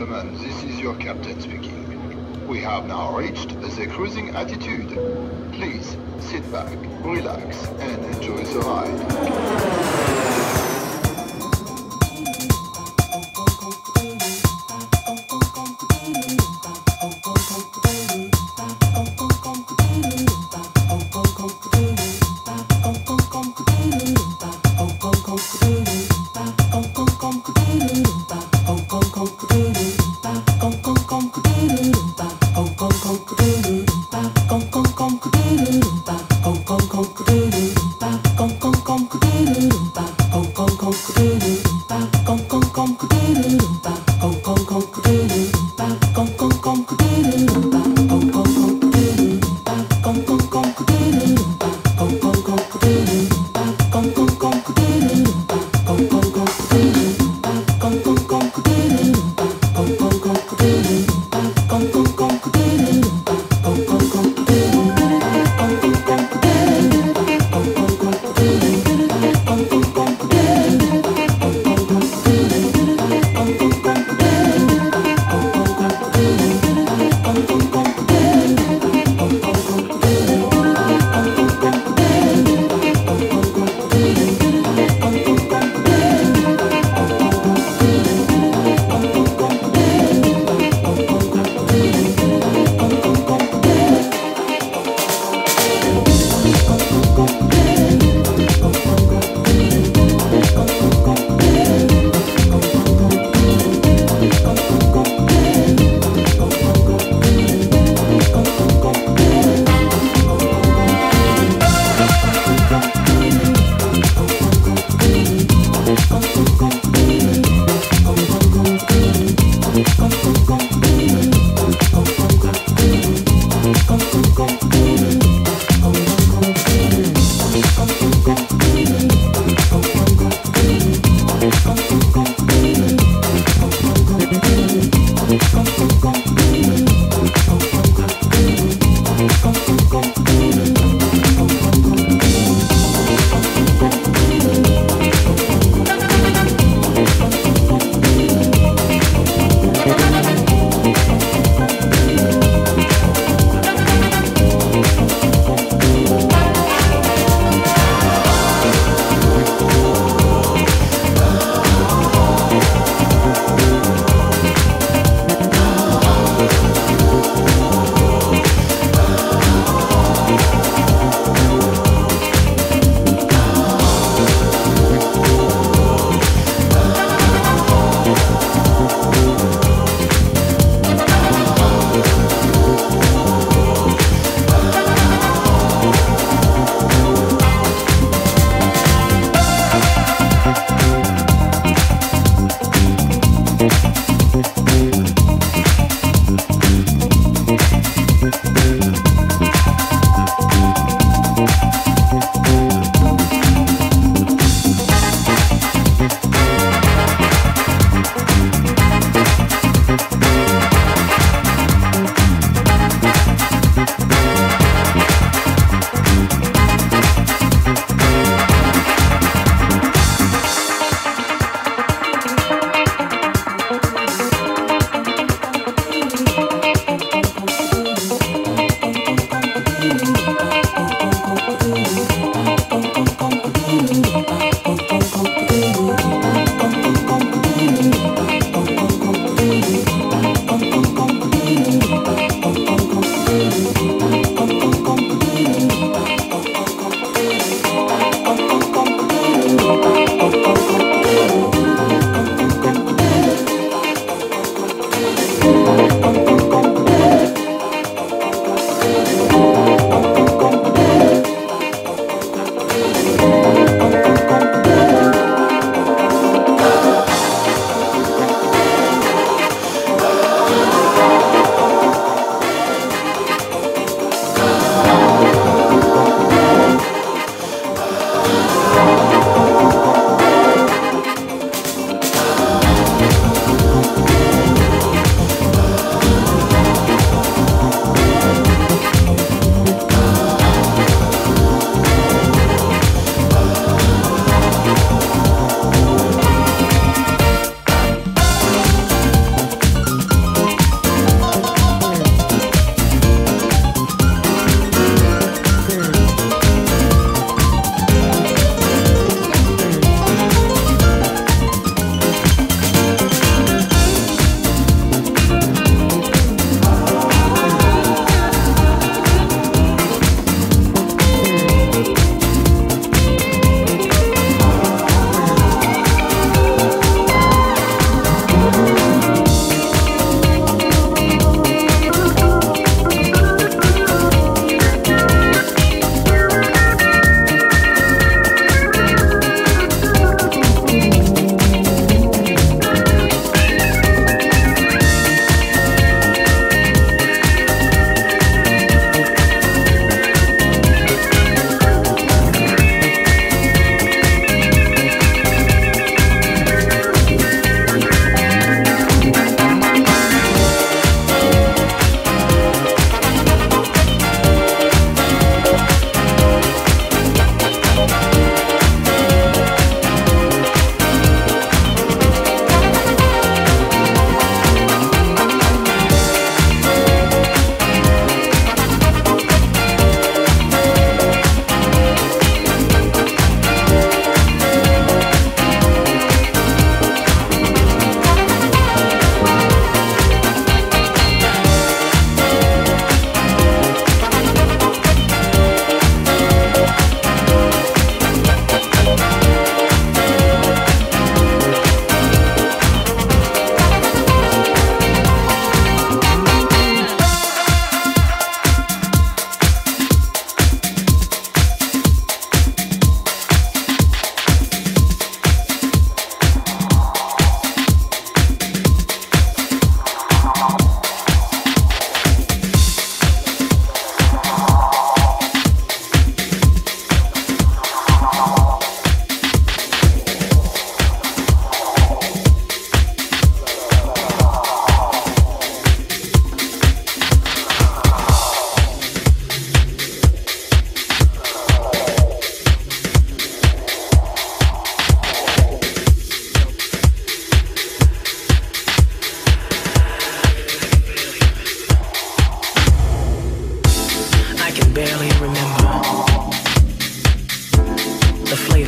gentlemen, this is your captain speaking. We have now reached the cruising altitude. Please sit back, relax, and enjoy the ride.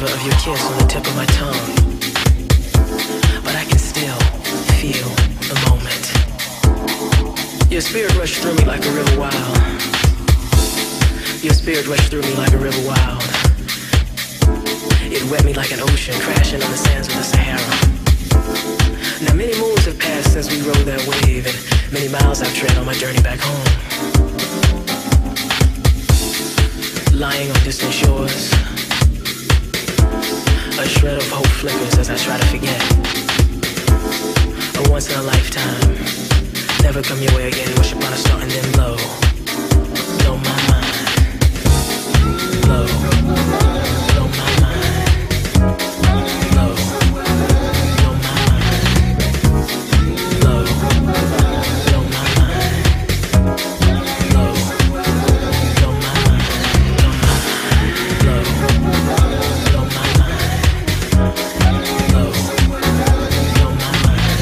flavor of your kiss on the tip of my tongue, but I can still feel the moment. Your spirit rushed through me like a river wild. Your spirit rushed through me like a river wild. It wet me like an ocean crashing on the sands of the Sahara. Now many moons have passed since we rode that wave, and many miles I've tread on my journey back home. Lying on distant shores, a shred of hope flickers as I try to forget. A once in a lifetime, never come your way again, wish upon a star and then blow. Blow my mind. Blow. Blow my mind. Blow. Blow my mind. Blow. Blow my mind. Blow. Blow my mind. Blow. Blow my mind. Blow. Blow my mind.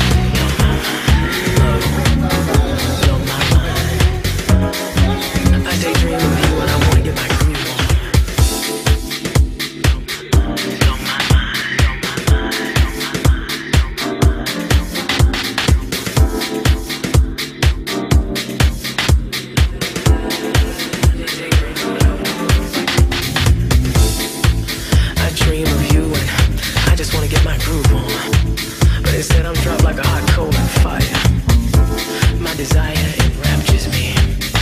I daydream of you and I wanna get my groove on. I dream of you and I just wanna get my groove on. But instead I'm dropped like a hot coal in fire. My desire enraptures me,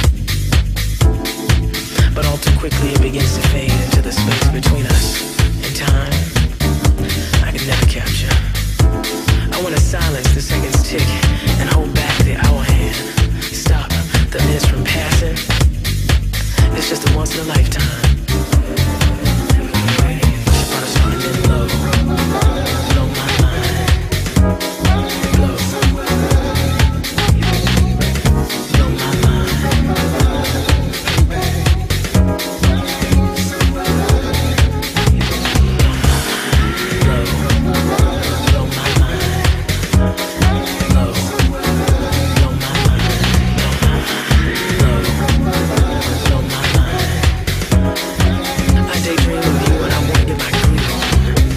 but all too quickly it begins to fade into the space between us. In time, I can never capture. I want to silence the seconds tick and hold back the hour hand. Stop the minutes from passing. It's just a once in a lifetime. Wish upon a star and then blow. Blow my mind. Blow. Blow my mind. Blow. Blow my mind. Blow. Blow my mind. Blow. Blow my mind. I daydream of you and I wanna get my groove on.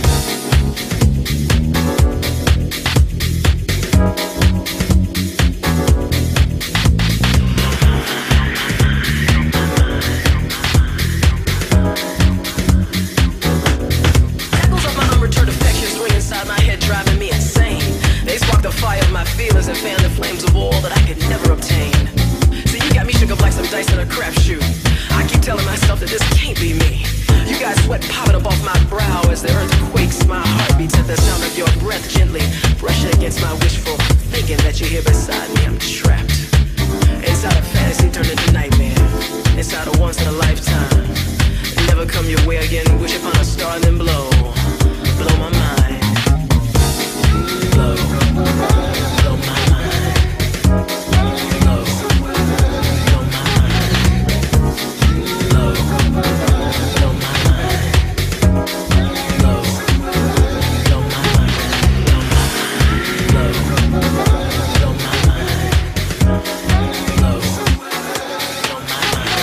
Echoes of my unreturned affections ring inside my head, driving me insane. They spark the fire of my feelings and fan the flames of all that I could never obtain. See, you got me shook up like some dice in a crapshoot. I keep telling myself that this can't be me. You got sweat popping up off my brow as the earth quakes. My heart beats at the sound of your breath gently brushing against my wishful thinking that you're here beside me. I'm trapped inside a fantasy turned into nightmare, inside a once in a lifetime. Never come your way again, wish upon a star and then blow. Blow my mind. Blow. Blow my mind. Blow. Blow my mind. Blow. Blow my mind. Blow. Blow my mind. Blow. Blow my mind. Blow. Blow my mind.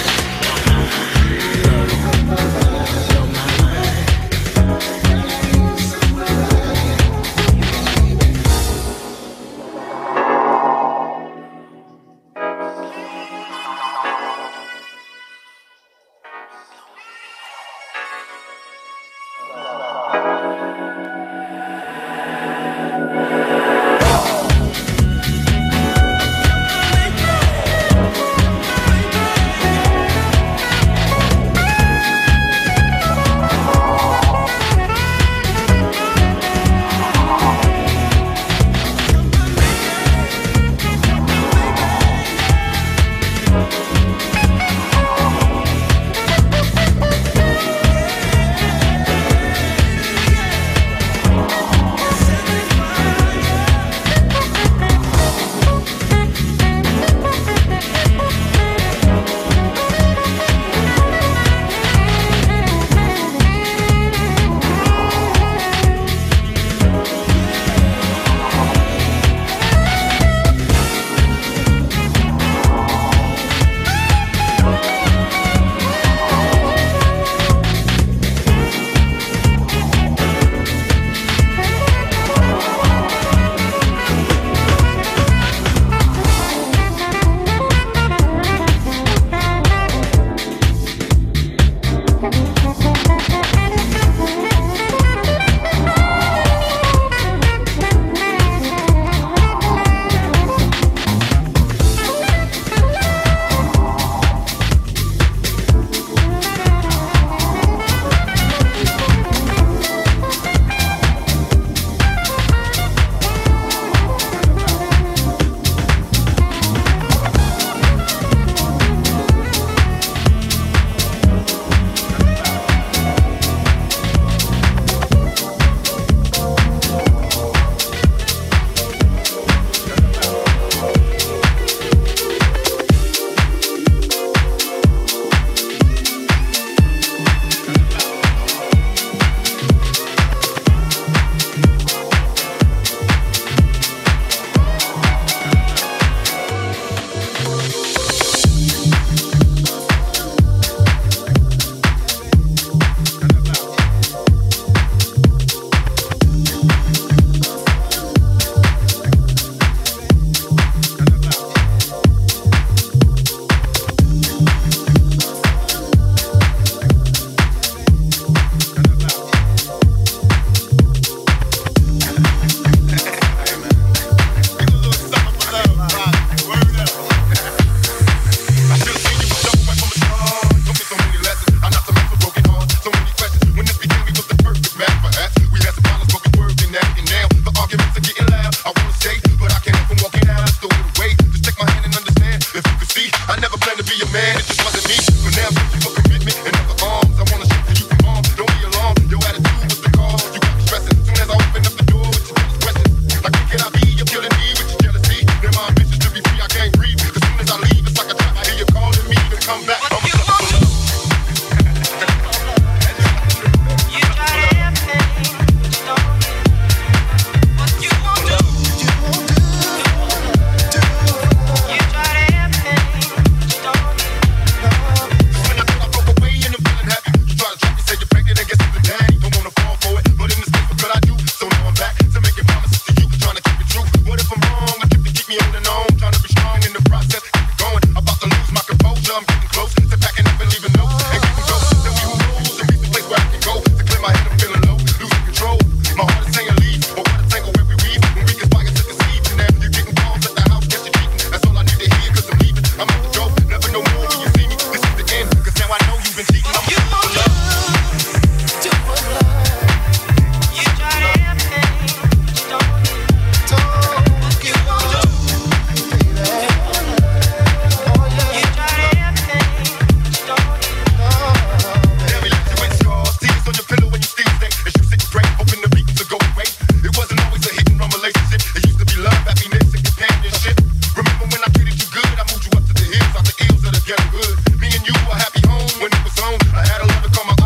love it, come on.